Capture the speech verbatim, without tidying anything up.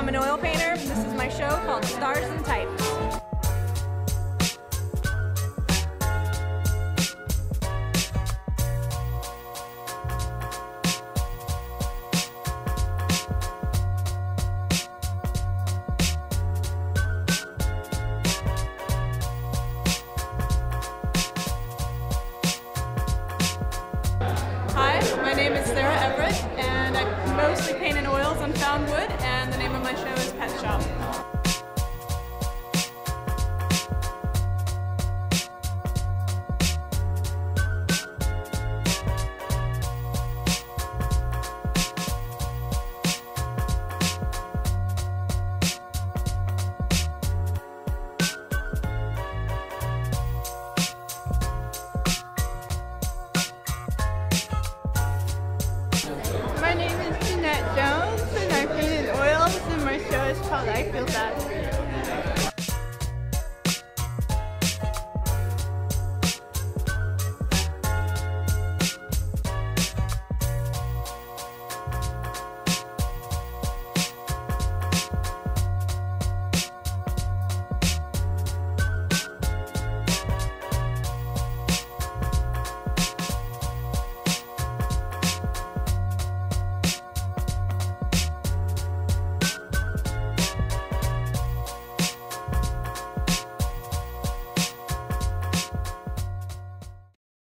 an oil painter. This is my show called Stars and Types. Hi, my name is Sarah Everett, and I mostly paint in oils on found wood, and the name of my show is Pet Shop. My name is Jeanette Jones, and I paint in oils, and my show is called I Feel Sad.